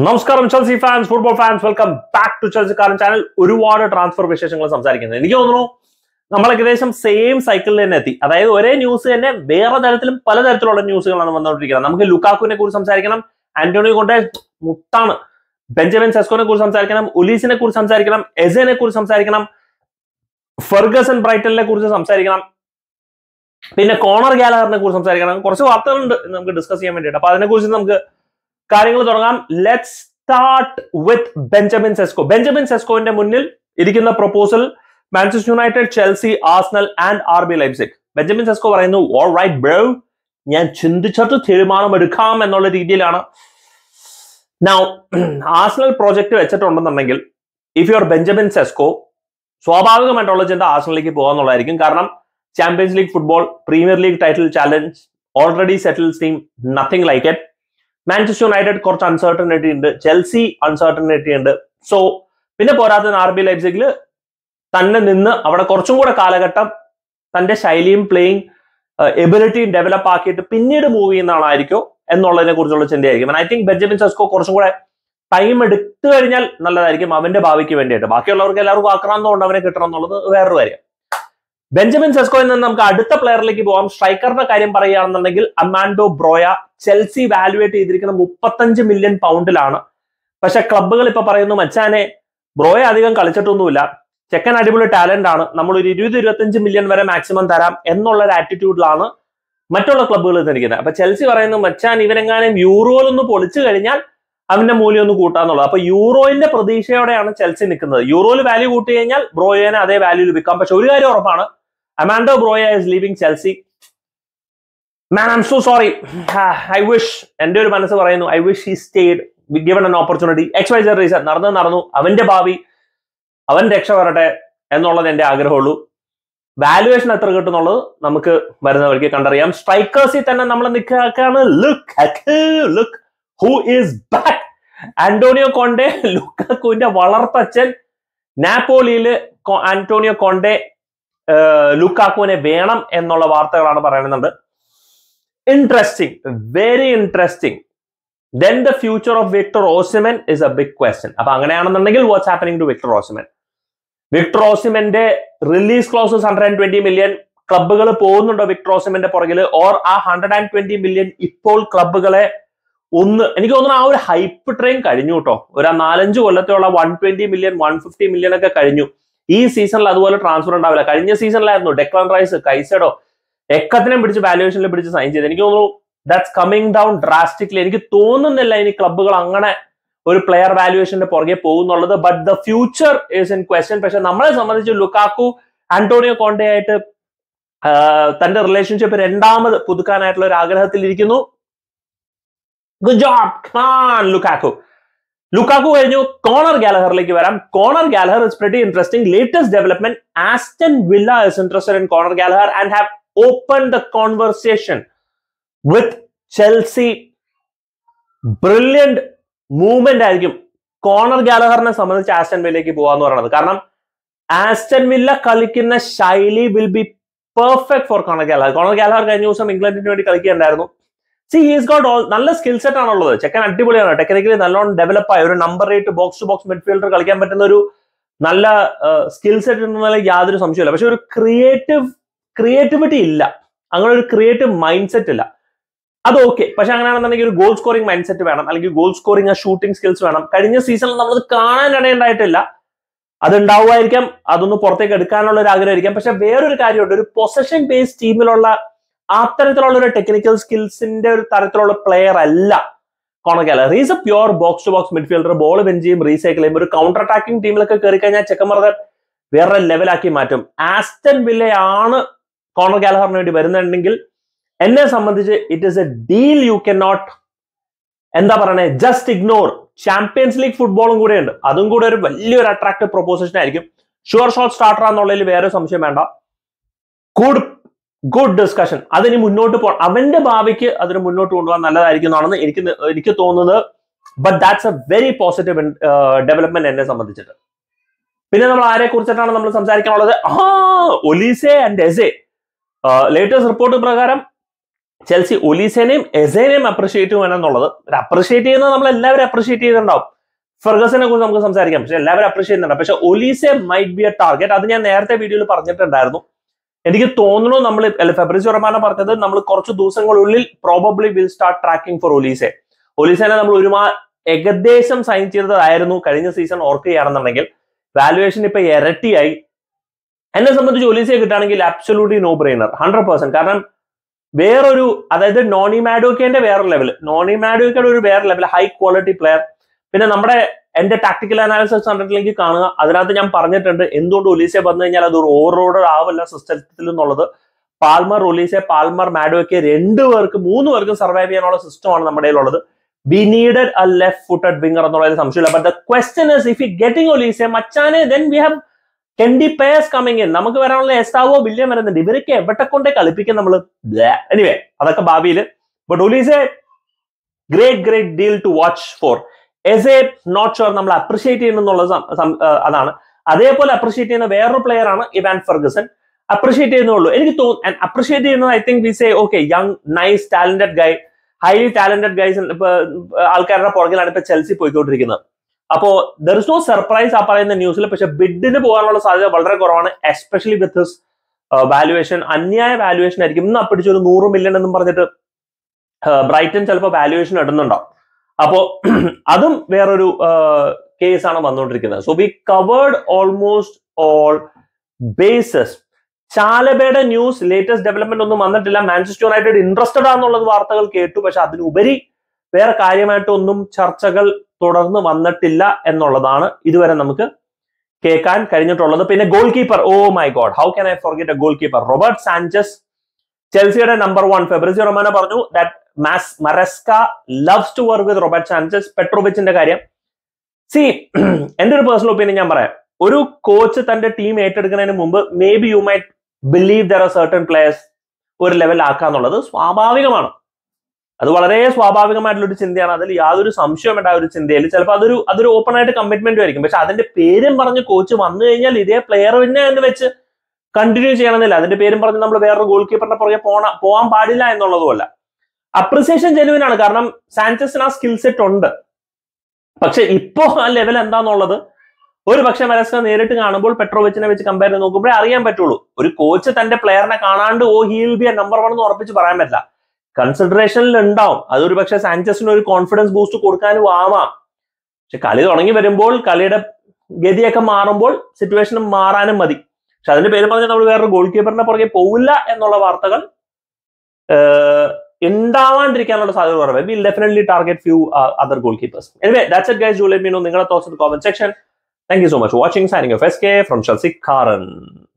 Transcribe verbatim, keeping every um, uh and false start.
നമസ്കാരം Chelsea fans, football fans, welcome back to ചെൽസിക്കാരൻ channel. ഒരുപാട് ട്രാൻസ്ഫർ വിശേഷങ്ങൾ സംസാരിക്കുന്നത്. എനിക്ക് തോന്നുന്നു നമ്മൾ ഏകദേശം സെയിം സൈക്കിളിൽ തന്നെ എത്തി. അതായത് ഒരേ ന്യൂസ് തന്നെ വേറെ തരത്തിലും പലതരത്തിലുള്ള ന്യൂസുകളാണ് വന്നുകൊണ്ടിരിക്കുന്നത്. നമുക്ക് ലുക്കാക്കുവിനെ കുറിച്ച് സംസാരിക്കണം, ആന്റോണിയോ കോണ്ടെ മുത്താണ്, ബെഞ്ചമിൻ സെസ്കോനെ കുറിച്ച് സംസാരിക്കണം, ഉലീസിനെ കുറിച്ച് സംസാരിക്കണം, എസെനെ കുറിച്ച് സംസാരിക്കണം, ഫെർഗസൺ ബ്രൈറ്റലിനെ കുറിച്ച് സംസാരിക്കണം, പിന്നെ കോണർ ഗാലഹറിനെ കുറിച്ച് സംസാരിക്കണം. കുറച്ച് വാർത്തകളുണ്ട് നമുക്ക് ഡിസ്കസ് ചെയ്യാൻ വേണ്ടിയിട്ട്. അപ്പൊ അതിനെക്കുറിച്ച് നമുക്ക് കാര്യങ്ങൾ തുടങ്ങാം. Let's start with Benjamin Sesko. Benjamin സെസ്കോന്റെ മുന്നിൽ ഇരിക്കുന്ന proposal Manchester United, Chelsea, Arsenal and R B Leipzig. Benjamin Sesko പറയുന്നു, ഓൾ റൈറ്റ് ബ്രോ, ഞാൻ ചിന്തിച്ചിട്ട് തീരുമാനമെടുക്കാം എന്നുള്ള രീതിയിലാണ്. നൗ ആർസണൽ പ്രോജക്ട് വെച്ചിട്ടുണ്ടെന്നുണ്ടെങ്കിൽ if you are Benjamin Sesko, സ്വാഭാവികമായിട്ടുള്ള ചിന്ത ആർസണലിലേക്ക് പോകാന്നുള്ളതായിരിക്കും. കാരണം champions league football, premier league title challenge, already settled team, nothing like it. Manchester United കുറച്ച് അൺസർട്ടനിറ്റി ഉണ്ട്, ചെൽസി അൺസർട്ടനിറ്റി ഉണ്ട്. സോ പിന്നെ പോരാത്ത ആർ ബി ലൈപ്സിഗിൽ തന്നെ നിന്ന് അവിടെ കുറച്ചും കൂടെ കാലഘട്ടം തന്റെ ശൈലിയും പ്ലേയിങ് എബിലിറ്റിയും ഡെവലപ്പ് ആക്കിയിട്ട് പിന്നീട് മൂവ് ചെയ്യുന്ന ആളായിരിക്കോ എന്നുള്ളതിനെ കുറിച്ചുള്ള ചിന്തയായിരിക്കും. ഐ തിങ്ക് ബെഞ്ചമിൻ സെസ്കോ കുറച്ചും കൂടെ ടൈം എടുത്തു കഴിഞ്ഞാൽ നല്ലതായിരിക്കും അവന്റെ ഭാവിക്ക് വേണ്ടിയിട്ട്. ബാക്കിയുള്ളവർക്ക് എല്ലാവർക്കും ആക്രാന്തമുണ്ട് അവനെ കിട്ടണം എന്നുള്ളത് വേറൊരു കാര്യം. ബെഞ്ചമിൻ സെസ്കോയിൽ നിന്ന് നമുക്ക് അടുത്ത പ്ലെയറിലേക്ക് പോകാം. സ്ട്രൈക്കറിന്റെ കാര്യം പറയുകയാണെന്നുണ്ടെങ്കിൽ അമാൻഡോ ബ്രോയ. ചെൽസി വാലുവേറ്റ് ചെയ്തിരിക്കുന്ന മുപ്പത്തഞ്ച് മില്യൺ പൗണ്ടിലാണ്. പക്ഷെ ക്ലബ്ബുകൾ ഇപ്പൊ പറയുന്നു, മച്ചാനെ ബ്രോയ അധികം കളിച്ചിട്ടൊന്നുമില്ല, ചെക്കൻ അടിപൊളി ടാലന്റ് ആണ്, നമ്മൾ ഒരു ഇരുപത് ഇരുപത്തഞ്ച് മില്യൺ വരെ മാക്സിമം തരാം എന്നുള്ള ഒരു ആറ്റിറ്റ്യൂഡിലാണ് മറ്റുള്ള ക്ലബ്ബുകൾ നിൽക്കുന്നത്. അപ്പൊ ചെൽസി പറയുന്നു, മച്ചാൻ ഇവനെങ്ങാനും യൂറോയിലൊന്ന് പൊളിച്ചു കഴിഞ്ഞാൽ അവന്റെ മൂല്യം ഒന്ന് കൂട്ടാന്നുള്ളത്. അപ്പൊ യൂറോയിന്റെ പ്രതീക്ഷയോടെയാണ് ചെൽസി നിൽക്കുന്നത്. യൂറോയിൽ വാല്യൂ കൂട്ടി കഴിഞ്ഞാൽ ബ്രോയനെ അതേ വാല്യൂയിൽ വിൽക്കാം. പക്ഷെ ഒരു കാര്യം ഉറപ്പാണ്, അമാൻഡോ ബ്രോയ is leaving Chelsea. Man, I'm so sorry. I wish, എന്റെ ഒരു മനസ്സ് പറയുന്നു, I wish he stayed, given an opportunity. X Y Z reason നടന്നു നടന്നു അവന്റെ ഭാവി, അവൻ രക്ഷ വരട്ടെ എന്നുള്ളത് എന്റെ ആഗ്രഹമുള്ളൂ. വാല്യുവേഷൻ എത്ര കിട്ടുന്നുള്ളത് നമുക്ക് വരുന്നവർക്ക് കണ്ടറിയാം. സ്ട്രൈക്കേഴ്സിൽ തന്നെ നമ്മൾ നിൽക്കുകയാണ്. Look look who is back. Antonio Conte, ലുക്കാക്കുവിന്റെ വളർത്തച്ഛൻ. നാപ്പോളിയില് ആന്റോണിയോ കോണ്ടെ ലുക്കാക്കുവിനെ വേണം എന്നുള്ള വാർത്തകളാണ് പറയുന്നത്. Interesting, very interesting. Then the future of Victor Osimhen is a big question. അപ്പൊ അങ്ങനെയാണെന്നുണ്ടെങ്കിൽ what's happening to Victor Osimhen? Victor ഓസിമന്റെ release clauses hundred and twenty million. ക്ലബ്ബുകൾ പോകുന്നുണ്ടോ വിക്ടർ ഓസിമന്റെ പുറകില്? ഓർ ആ ഹൺഡ്രഡ് ആൻഡ് ട്വന്റി മില്യൺ ഇപ്പോൾ ക്ലബ്ബുകളെ ഒന്ന്, എനിക്ക് തോന്നുന്നു ആ ഒരു ഹൈപ്പ് ട്രെയിൻ കഴിഞ്ഞു കേട്ടോ. ഒരു നാലഞ്ച് കൊല്ലത്തോളം one twenty million one fifty million ഒക്കെ കഴിഞ്ഞു. ഈ സീസണിൽ അതുപോലെ ട്രാൻസ്ഫർ ഉണ്ടാവില്ല. കഴിഞ്ഞ സീസണിലായിരുന്നു ഡെക്ലാൻ റൈസ്, കൈസഡോ എക്കത്തിനെ പിടിച്ച് വാല്യുവേഷനിൽ പിടിച്ച് സൈൻ ചെയ്ത്. എനിക്ക് തോന്നുന്നു ദാറ്റ്സ് കമ്മിങ് ഡൗൺ ഡ്രാസ്റ്റിക്കലി. എനിക്ക് തോന്നുന്നില്ല ഇനി ക്ലബ്ബുകൾ അങ്ങനെ ഒരു പ്ലെയർ വാല്യുവേഷന്റെ പുറകെ പോകുന്നുള്ളത്. But the future is in question. പക്ഷെ നമ്മളെ സംബന്ധിച്ച് ലുക്കാക്കു ആന്റോണിയോ കോണ്ടെ ആയിട്ട് തന്റെ റിലേഷൻഷിപ്പ് രണ്ടാമത് പുതുക്കാനായിട്ടുള്ള ഒരു ആഗ്രഹത്തിൽ ഇരിക്കുന്നു. Good job, come on Lukaku. Lukaku കഴിഞ്ഞു, കോണർ ഗാലഹറിലേക്ക് വരാം. Conor Gallagher is pretty interesting. Latest development, Aston Villa is interested in Conor Gallagher and have open the conversation with Chelsea. Brilliant movement ആയിരിക്കും Conor ഗാലഹറിനെ സംബന്ധിച്ച് Aston വില്ലയ്ക്ക് പോകാന്ന് പറയുന്നത്. കാരണം Aston Villa കളിക്കുന്ന ശൈലി will be perfect for Conor Gallagher. Conor Gallagher കഴിഞ്ഞ ദിവസം ഇംഗ്ലണ്ടിന് വേണ്ടി കളിക്കുകയുണ്ടായിരുന്നു. സി ഹീസ് ഗോട്ട് ഓൾ, നല്ല സ്കിൽ സെറ്റ് ആണുള്ളത്. ചെക്കൻ അടിപൊളിയാണ്, ടെക്നിക്കലി നല്ലോണം ഡെവലപ്പ് ആയ ഒരു number eight box to box midfielder കളിക്കാൻ പറ്റുന്ന ഒരു നല്ല സ്കിൽ സെറ്റ് ഉണ്ടെന്നുള്ള യാതൊരു സംശയമില്ല. പക്ഷെ ഒരു ക്രിയേറ്റീവ് ക്രിയേറ്റിവിറ്റി ഇല്ല, അങ്ങനെ ഒരു ക്രിയേറ്റീവ് മൈൻഡ് സെറ്റ് ഇല്ല. അത് ഓക്കെ, പക്ഷെ അങ്ങനെയാണെന്നുണ്ടെങ്കിൽ ഒരു ഗോൾ സ്കോറിംഗ് മൈൻഡ് സെറ്റ് വേണം, അല്ലെങ്കിൽ ഗോൾ സ്കോറിംഗ് ഷൂട്ടിംഗ് സ്കിൽസ് വേണം. കഴിഞ്ഞ സീസണിൽ നമ്മളത് കാണാൻ ഇടയുണ്ടായിട്ടില്ല. അത് ഉണ്ടാവുമായിരിക്കാം, അതൊന്ന് പുറത്തേക്ക് എടുക്കാനുള്ള ഒരു ആഗ്രഹമായിരിക്കാം. പക്ഷെ വേറൊരു കാര്യമുണ്ട്, ഒരു പൊസഷൻ ബേസ്ഡ് ടീമിലുള്ള അത്തരത്തിലുള്ള ഒരു ടെക്നിക്കൽ സ്കിൽസിന്റെ ഒരു തരത്തിലുള്ള പ്ലെയർ അല്ല Conor Gallagher. Is a pure box to box midfielder. Ball win ചെയ്യും, റീസൈക്കിൾ ചെയ്യും. ഒരു കൗണ്ടർ അറ്റാക്കിംഗ് ടീമിലൊക്കെ കയറി കഴിഞ്ഞാൽ ചെക്കന്മാർ വേറെ ലെവലാക്കി മാറ്റും. ആസ്റ്റൺ വില്ലയാണ് കോണർ ഗാലഹറിന് വേണ്ടി വരുന്നുണ്ടെങ്കിൽ എന്നെ സംബന്ധിച്ച് it is a deal you can not, എന്താ പറയണേ, ജസ്റ്റ് ഇഗ്നോർ. ചാമ്പ്യൻസ് ലീഗ് ഫുട്ബോളും കൂടെ ഉണ്ട്, അതും കൂടെ ഒരു വലിയൊരു അട്രാക്റ്റീവ് പ്രൊപ്പോസിഷൻ ആയിരിക്കും. ഷുവർ ഷോട്ട് സ്റ്റാർട്ടർ എന്നുള്ളതിൽ വേറെ സംശയം വേണ്ട. Good good discussion. അതിന് മുന്നോട്ട് പോ, അവന്റെ ഭാവിക്ക് അതിന് മുന്നോട്ട് കൊണ്ടുപോകാൻ നല്ലതായിരിക്കും എന്നാണെന്ന് എനിക്ക് എനിക്ക് തോന്നുന്നത്. But that's a very positive development എന്നെ സംബന്ധിച്ചിട്ട്. പിന്നെ നമ്മൾ ആരെ കുറിച്ചിട്ടാണ് നമ്മൾ സംസാരിക്കാനുള്ളത്? ആ Olise and Eze. Latest report പ്രകാരം ചെൽസി ഒലീസേനെയും എസേനെയും അപ്രിഷിയേറ്റ് ചെയ്യണം എന്നുള്ളത്. അപ്രിഷിയേറ്റ് ചെയ്യുന്നത് നമ്മൾ എല്ലാവരും അപ്രിഷിയേറ്റ് ചെയ്തിട്ടുണ്ടാവും. ഫെർഗസനെ കുറിച്ച് നമുക്ക് സംസാരിക്കാം, പക്ഷെ എല്ലാവരും അപ്രിഷിയേറ്റ് ചെയ്യുന്നുണ്ട്. പക്ഷെ Olise might be a target. അത് ഞാൻ നേരത്തെ വീഡിയോയിൽ പറഞ്ഞിട്ടുണ്ടായിരുന്നു. എനിക്ക് തോന്നുന്നു നമ്മൾ ഫെബ്രിസിയോ റൊമാനോ പറഞ്ഞത് നമ്മൾ കുറച്ച് ദിവസങ്ങളുള്ളിൽ probably will start tracking for Olise. ഒലീസേനെ നമ്മൾ ഒരുമാ ഏകദേശം സൈൻ ചെയ്തതായിരുന്നു കഴിഞ്ഞ സീസൺ ഓർക്കുകയാണെന്നുണ്ടെങ്കിൽ. വാല്യുവേഷൻ ഇപ്പൊ ഇരട്ടിയായി. എന്നെ സംബന്ധിച്ച് ഒലീസയെ കിട്ടുകയാണെങ്കിൽ absolutely no brainer, hundred percent. കാരണം വേറൊരു, അതായത് നോണി മാഡോക്കേന്റെ വേറെ ലെവൽ, നോണി മാഡോക്കയുടെ ഒരു വേറെ ലെവൽ, ഹൈ ക്വാളിറ്റി പ്ലെയർ. പിന്നെ നമ്മുടെ എന്റെ ടാക്ടിക്കൽ അനാലിസിസ് കണ്ടിട്ടില്ലെങ്കിൽ കാണുക. അതിനകത്ത് ഞാൻ പറഞ്ഞിട്ടുണ്ട് എന്തുകൊണ്ട് ഒലീസെ വന്നു കഴിഞ്ഞാൽ അത് ഒരു ഓവറോഡ് ആവില്ല സിസ്റ്റത്തിൽ എന്നുള്ളത്. പാൽമർ, ഒലീസെ, പാൽമർ, മാഡോക്കെ രണ്ടുപേർക്ക് മൂന്ന് പേർക്കും സർവൈവ് ചെയ്യാനുള്ള സിസ്റ്റമാണ് നമ്മുടെ കയ്യിലുള്ളത്. We needed a left footed winger എന്നുള്ളത് സംശയമില്ല. But the question is if you getting Olise മച്ചാനെ, then we have Kendry Paez coming in. നമുക്ക് വരാനുള്ള എസ്താവോ വില്യം വരുന്നുണ്ട്. ഇവരൊക്കെ എവിടെ കൊണ്ടേ കളിപ്പിക്കും നമ്മൾ. എനിവേ അതൊക്കെ ഭാവിയിൽ. But Olise great great deal to watch for. As a not sure നമ്മൾ അപ്രിഷിയേറ്റ് ചെയ്യുന്നുള്ളത് അതാണ്. അതേപോലെ അപ്രിഷിയേറ്റ് ചെയ്യുന്ന വേറൊരു പ്ലെയർ ആണ് ഇവാൻ ഫെർഗസൺ. അപ്രിഷിയേറ്റ് ചെയ്യുന്നുള്ളൂ എനിക്ക് തോന്നുന്നു. അപ്രിഷിയേറ്റ് ചെയ്യുന്നത് I think we say okay, young nice talented guy, highly talented guys ഇപ്പൊ ആൾക്കാരുടെ പുറകിലാണ് ഇപ്പൊ ചെൽസി പോയിക്കൊണ്ടിരിക്കുന്നത്. അപ്പോ ദർ ഇസ് നോ സർപ്രൈസ് ആ പറയുന്ന ന്യൂസിൽ. പക്ഷെ ബിഡിന് പോകാനുള്ള സാധ്യത വളരെ കുറവാണ്, എസ്പെഷ്യലി വിത്ത് ഹിസ് വാല്യുവേഷൻ. അന്യായ വാല്യുവേഷൻ ആയിരിക്കും. ഇന്ന് അപ്പിടിച്ചൊരു നൂറ് മില്യൺ എന്നും പറഞ്ഞിട്ട് ബ്രൈറ്റൺ ചിലപ്പോൾ വാല്യുവേഷൻ ഇടുന്നുണ്ടാവും. അപ്പോ അതും വേറൊരു കേസാണ് വന്നുകൊണ്ടിരിക്കുന്നത്. So we covered almost all bases. ചാലബയുടെ ന്യൂസ് ലേറ്റസ്റ്റ് ഡെവലപ്മെന്റ് ഒന്നും വന്നിട്ടില്ല. മാഞ്ചസ്റ്റർ യുണൈറ്റഡ് ഇൻട്രസ്റ്റഡ് ആണെന്നുള്ളത് വാർത്തകൾ കേട്ടു. പക്ഷെ അതിനുപരി വേറെ കാര്യമായിട്ടൊന്നും ചർച്ചകൾ തുടർന്ന് വന്നിട്ടില്ല എന്നുള്ളതാണ് ഇതുവരെ നമുക്ക് കേൾക്കാൻ കഴിഞ്ഞിട്ടുള്ളത്. പിന്നെ goal keeper, oh my god, how can I forget a goal keeper? Robert Sanchez, ചെൽസിയുടെ നമ്പർ വൺ. ഫെബ്രിസിയോ റൊമാനോ പറഞ്ഞു that Maresca loves to work with Robert Sanchez. പെട്രോവിച്ചിന്റെ കാര്യം, സി എന്റെ ഒരു പേഴ്സണൽ ഒപ്പീനിയൻ ഞാൻ പറയാം. ഒരു കോച്ച് തന്റെ ടീം ഏറ്റെടുക്കുന്നതിന് മുമ്പ് may be you might believe there are certain players ഒരു ലെവൽ ആക്കാന്നുള്ളത് സ്വാഭാവികമാണ്. അത് വളരെ സ്വാഭാവികമായിട്ടുള്ള ഒരു ചിന്തയാണ്. അതിൽ യാതൊരു സംശയം വേണ്ട. ഒരു ചിന്തയിൽ ചിലപ്പോൾ അതൊരു അതൊരു ഓപ്പൺ ആയിട്ട് കമ്മിറ്റ്മെന്റും ആയിരിക്കും. പക്ഷെ അതിന്റെ പേരും പറഞ്ഞ് കോച്ച് വന്നു കഴിഞ്ഞാൽ ഇതേ പ്ലെയർ തന്നെ എന്ന് വെച്ച് കണ്ടിന്യൂ ചെയ്യണമെന്നില്ല. അതിന്റെ പേരും പറഞ്ഞ് നമ്മൾ വേറൊരു ഗോൾ കീപ്പറിന്റെ പുറകെ പോണ പോകാൻ പാടില്ല എന്നുള്ളതുമല്ല. അപ്രിസിയേഷൻ ജെനുവിനാണ്. കാരണം സാഞ്ചസിന് ആ സ്കിൽ സെറ്റ് ഉണ്ട്. പക്ഷെ ഇപ്പോ ആ ലെവൽ എന്താന്നുള്ളത് ഒരു പക്ഷെ മരസ്ക നേരിട്ട് കാണുമ്പോൾ പെട്രോവിച്ചിനെ വെച്ച് കമ്പയർ ചെയ്ത് നോക്കുമ്പോഴേ അറിയാൻ പറ്റുള്ളൂ. ഒരു കോച്ച് തന്റെ പ്ലെയറിനെ കാണാണ്ട് oh he will be a number one എന്ന് ഉറപ്പിച്ച് പറയാൻ പറ്റില്ല. കൺസിഡറേഷനിൽ ഉണ്ടാവും. അതൊരു പക്ഷെ സാഞ്ചസിന് ഒരു കോൺഫിഡൻസ് ബൂസ്റ്റ് കൊടുക്കാനും ആവാം. പക്ഷെ കളി തുടങ്ങി വരുമ്പോൾ കളിയുടെ ഗതിയൊക്കെ മാറുമ്പോൾ സിറ്റുവേഷൻ മാറാനും മതി. പക്ഷെ അതിന്റെ പേര് പറഞ്ഞാൽ നമ്മൾ വേറൊരു ഗോൾ കീപ്പറിന്റെ പുറകെ പോവില്ല എന്നുള്ള വാർത്തകൾ ഉണ്ടാവാണ്ടിരിക്കാനുള്ള സാധ്യത കുറവ്. Will definitely target few other goal keepers. Anyway that's it guys. Do let me know നിങ്ങളുടെ thoughts in the comment section. Thank you so much for watching. Signing off S K from Chelsea Karan.